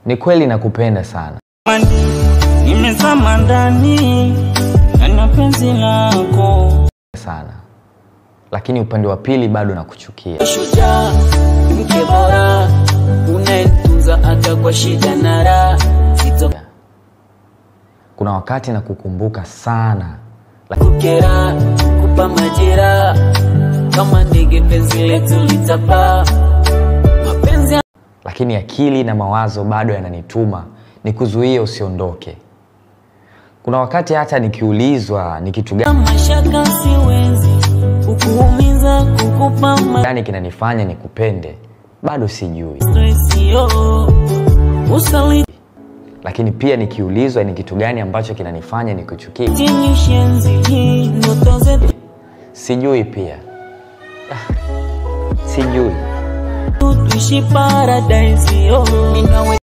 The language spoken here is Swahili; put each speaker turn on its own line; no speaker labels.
Ni kweli nakupenda sana.
Nimezama ndani na penzi lako
sana. Lakini upande wa pili bado nakuchukia.
Shujaa, mke bora, unayetunza hata kwa shida na raha.
Kuna wakati nakukumbuka sana.
Kukera, kupa majira, kama ndege penzi letu litapaa. Mapenzi
lakini akili na mawazo bado yananituma nikuzuie usiondoke. Kuna wakati hata nikiulizwa ni kitu
mashaka siwezi kukuumiza, kukupa
gani kinanifanya nikupende, bado sijui. Lakini pia nikiulizwa ni kitu gani ambacho kinanifanya nikuchukie, sijui pia. Sijui.
Tuishi paradise,